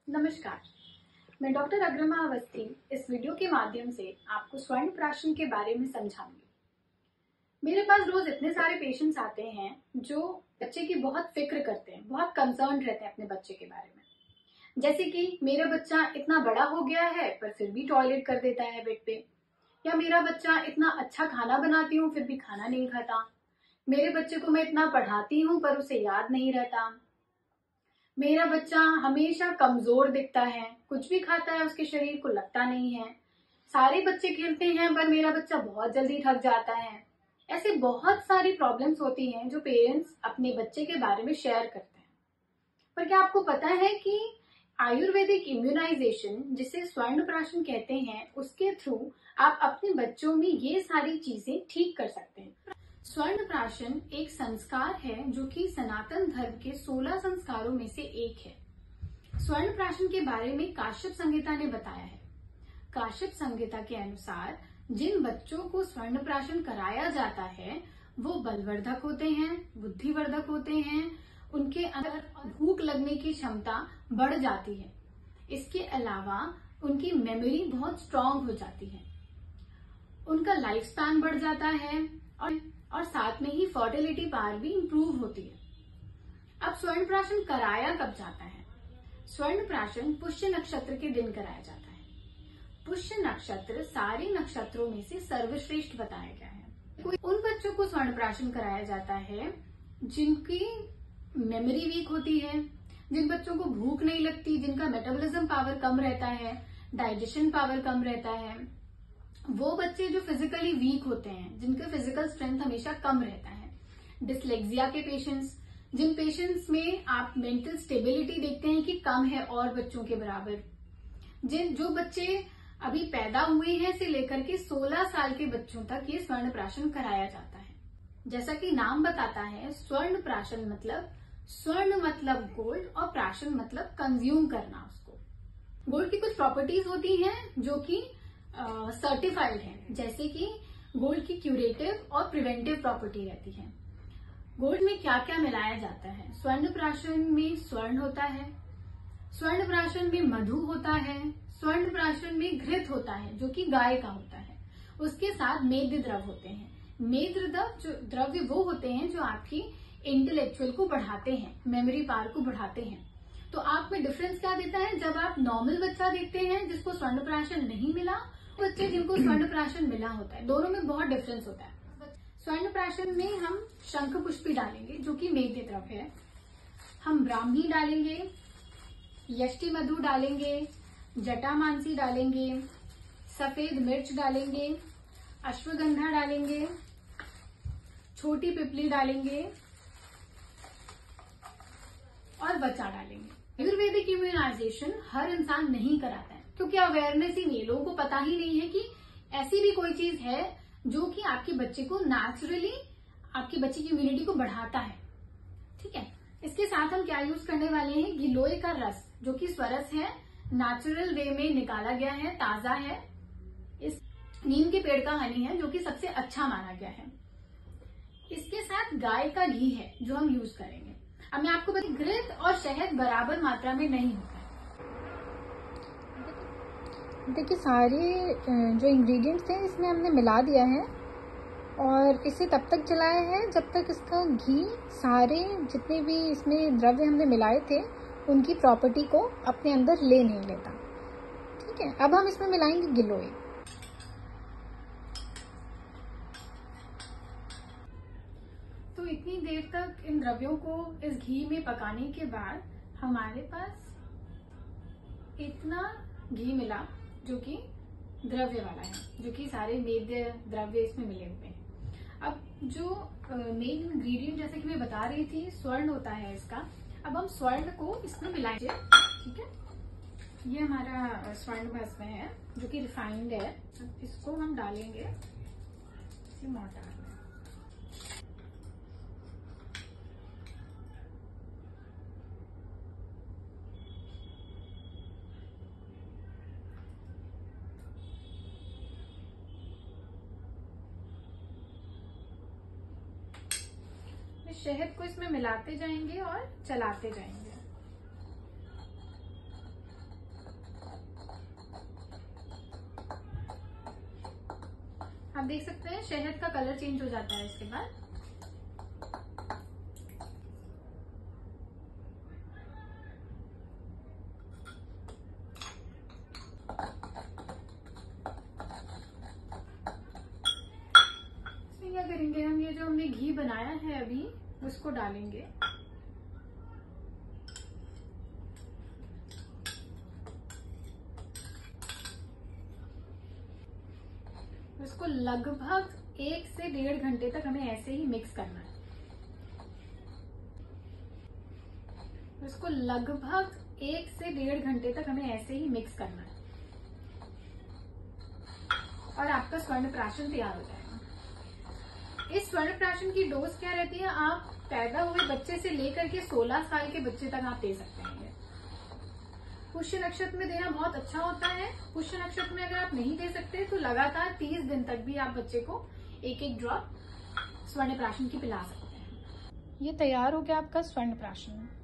नमस्कार, मैं डॉक्टर अग्रमा अवस्थी इस वीडियो के माध्यम से आपको स्वर्ण प्राशन के बारे में समझाऊंगी। मेरे पास रोज इतने सारे पेशेंट्स आते हैं जो बच्चे की बहुत फिक्र करते हैं, बहुत कंसर्न रहते हैं अपने बच्चे के बारे में। जैसे कि मेरा बच्चा इतना बड़ा हो गया है पर फिर भी टॉयलेट कर देता है बेड पे, या मेरा बच्चा इतना अच्छा खाना बनाती हूँ फिर भी खाना नहीं खाता, मेरे बच्चे को मैं इतना पढ़ाती हूँ पर उसे याद नहीं रहता, मेरा बच्चा हमेशा कमजोर दिखता है, कुछ भी खाता है उसके शरीर को लगता नहीं है, सारे बच्चे खेलते हैं पर मेरा बच्चा बहुत जल्दी थक जाता है। ऐसे बहुत सारी प्रॉब्लम्स होती हैं जो पेरेंट्स अपने बच्चे के बारे में शेयर करते हैं। पर क्या आपको पता है कि आयुर्वेदिक इम्यूनाइजेशन, जिसे स्वर्ण प्राशन कहते हैं, उसके थ्रू आप अपने बच्चों में ये सारी चीजें ठीक कर सकते हैं। स्वर्ण प्राशन एक संस्कार है जो कि सनातन धर्म के 16 संस्कारों में से एक है। स्वर्ण प्राशन के बारे में काश्यप संहिता ने बताया है। काश्यप संहिता के अनुसार जिन बच्चों को स्वर्ण प्राशन कराया जाता है वो बलवर्धक होते हैं, बुद्धिवर्धक होते हैं, उनके अंदर भूख लगने की क्षमता बढ़ जाती है। इसके अलावा उनकी मेमोरी बहुत स्ट्रांग हो जाती है, उनका लाइफ स्पैन बढ़ जाता है और साथ में ही फर्टिलिटी पावर भी इंप्रूव होती है। अब स्वर्ण प्राशन कराया कब जाता है? स्वर्ण प्राशन पुष्य नक्षत्र के दिन कराया जाता है। पुष्य नक्षत्र सारे नक्षत्रों में से सर्वश्रेष्ठ बताया गया है। उन बच्चों को स्वर्ण प्राशन कराया जाता है जिनकी मेमोरी वीक होती है, जिन बच्चों को भूख नहीं लगती, जिनका मेटाबॉलिज्म पावर कम रहता है, डाइजेशन पावर कम रहता है, वो बच्चे जो फिजिकली वीक होते हैं, जिनका फिजिकल स्ट्रेंथ हमेशा कम रहता है, डिसलेक्सिया के पेशेंट्स, जिन पेशेंट्स में आप मेंटल स्टेबिलिटी देखते हैं कि कम है और बच्चों के बराबर, जो बच्चे अभी पैदा हुए हैं से लेकर के 16 साल के बच्चों तक ये स्वर्ण प्राशन कराया जाता है। जैसा कि नाम बताता है, स्वर्ण प्राशन मतलब स्वर्ण मतलब गोल्ड और प्राशन मतलब कंज्यूम करना उसको। गोल्ड की कुछ प्रॉपर्टीज होती हैं जो कि सर्टिफाइड है, जैसे कि गोल्ड की क्यूरेटिव और प्रिवेंटिव प्रॉपर्टी रहती है। गोल्ड में क्या क्या मिलाया जाता है? स्वर्ण प्राशन में स्वर्ण होता है, स्वर्ण प्राशन में मधु होता है, स्वर्ण प्राशन में घृत होता है जो कि गाय का होता है, उसके साथ मेद द्रव होते हैं। मेद द्रव्य वो होते हैं जो आपकी इंटेलेक्चुअल को बढ़ाते हैं, मेमोरी पावर को बढ़ाते हैं। तो आप में डिफरेंस क्या देता है? जब आप नॉर्मल बच्चा देखते हैं जिसको स्वर्ण प्राशन नहीं मिला, बच्चे जिनको स्वर्ण प्राशन मिला होता है, दोनों में बहुत डिफरेंस होता है। स्वर्ण प्राशन में हम शंख पुष्पी डालेंगे जो कि मेघ द्रव्य है, हम ब्राह्मी डालेंगे, यष्टि मधु डालेंगे, जटामांसी डालेंगे, सफेद मिर्च डालेंगे, अश्वगंधा डालेंगे, छोटी पिपली डालेंगे और बचा डालेंगे। आयुर्वेदिक इम्यूनाइजेशन हर इंसान नहीं कराता है क्योंकि अवेयरनेस ही नहीं है, लोगों को पता ही नहीं है कि ऐसी भी कोई चीज है जो कि आपके बच्चे को नेचुरली, आपके बच्चे की इम्यूनिटी को बढ़ाता है। ठीक है, इसके साथ हम क्या यूज करने वाले हैं? गिलोय का रस, जो कि स्वरस है, नेचुरल वे में निकाला गया है, ताजा है। इस नीम के पेड़ का हनी है जो कि सबसे अच्छा माना गया है। इसके साथ गाय का घी है जो हम यूज करेंगे। अब मैं आपको बता, घृत और शहद बराबर मात्रा में नहीं होता है। देखिए सारे जो इंग्रेडिएंट्स हैं इसमें हमने मिला दिया है और इसे तब तक चलाया है जब तक इसका घी सारे जितने भी इसमें द्रव्य हमने मिलाए थे उनकी प्रॉपर्टी को अपने अंदर ले नहीं लेता। ठीक है, अब हम इसमें मिलाएंगे गिलोय। तो इतनी देर तक इन द्रव्यों को इस घी में पकाने के बाद हमारे पास इतना घी मिला जो कि द्रव्य वाला है, जो कि सारे मेद द्रव्य इसमें मिले हुए हैं। अब जो मेन इंग्रेडिएंट, जैसे कि मैं बता रही थी, स्वर्ण होता है इसका। अब हम स्वर्ण को इसमें मिलाएंगे। ठीक है, ये हमारा स्वर्ण भस्म है जो कि रिफाइंड है। अब इसको हम डालेंगे इसी मोर्टार में। शहद को इसमें मिलाते जाएंगे और चलाते जाएंगे। आप देख सकते हैं शहद का कलर चेंज हो जाता है इसके बाद। इसमें क्या करेंगे हम, ये जो हमने घी बनाया है अभी उसको डालेंगे। इसको लगभग 1 से 1.5 घंटे तक हमें ऐसे ही मिक्स करना है। इसको लगभग 1 से 1.5 घंटे तक हमें ऐसे ही मिक्स करना है और आपका स्वर्ण प्राशन तैयार हो जाएगा। इस स्वर्ण प्राशन की डोज क्या रहती है, आप पैदा हुए बच्चे से लेकर के 16 साल के बच्चे तक आप दे सकते हैं। पुष्य नक्षत्र में देना बहुत अच्छा होता है। पुष्य नक्षत्र में अगर आप नहीं दे सकते तो लगातार 30 दिन तक भी आप बच्चे को एक एक ड्रॉप स्वर्ण प्राशन की पिला सकते हैं। ये तैयार हो गया आपका स्वर्ण प्राशन।